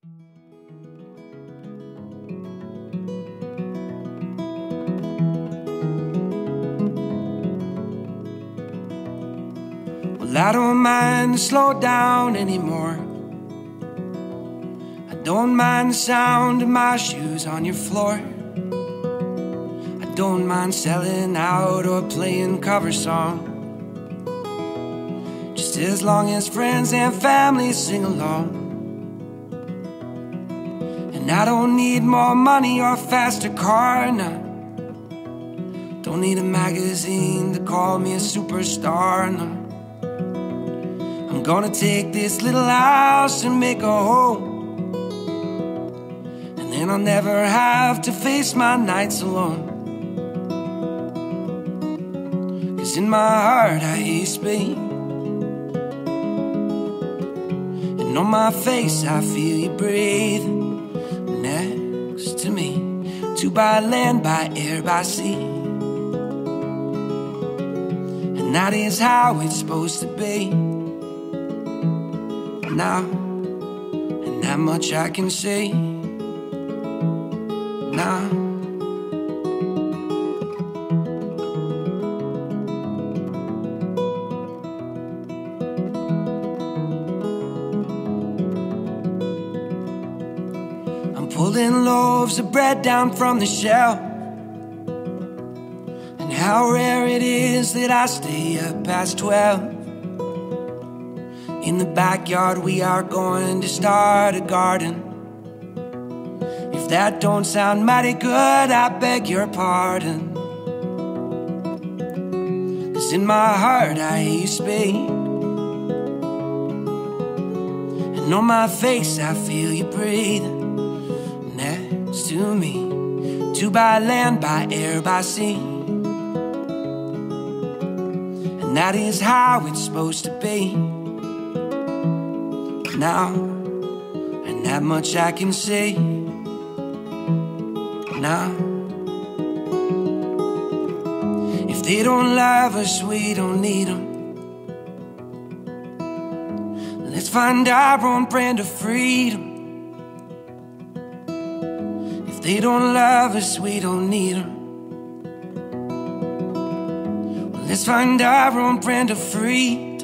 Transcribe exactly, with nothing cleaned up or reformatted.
Well, I don't mind to slow down anymore. I don't mind the sound of my shoes on your floor. I don't mind selling out or playing cover songs, just as long as friends and family sing along. And I don't need more money or a faster car, no. Don't need a magazine to call me a superstar, no. I'm gonna take this little house and make a home, and then I'll never have to face my nights alone. Cause in my heart I hear you speak, and on my face I feel you breathe next to me. Two by land, by air, by sea, and that is how it's supposed to be. Now, and that much I can say now. I'm pulling loaves of bread down from the shelf, and how rare it is that I stay up past twelve. In the backyard we are going to start a garden. If that don't sound mighty good, I beg your pardon. Cause in my heart I hear you speak, and on my face I feel you breathe next to me. Two by land, by air, by sea, and that is how it's supposed to be. Now, and that much I can say now. If they don't love us, we don't need them. Let's find our own brand of freedom. If they don't love us, we don't need them. Let's find our own brand of freedom.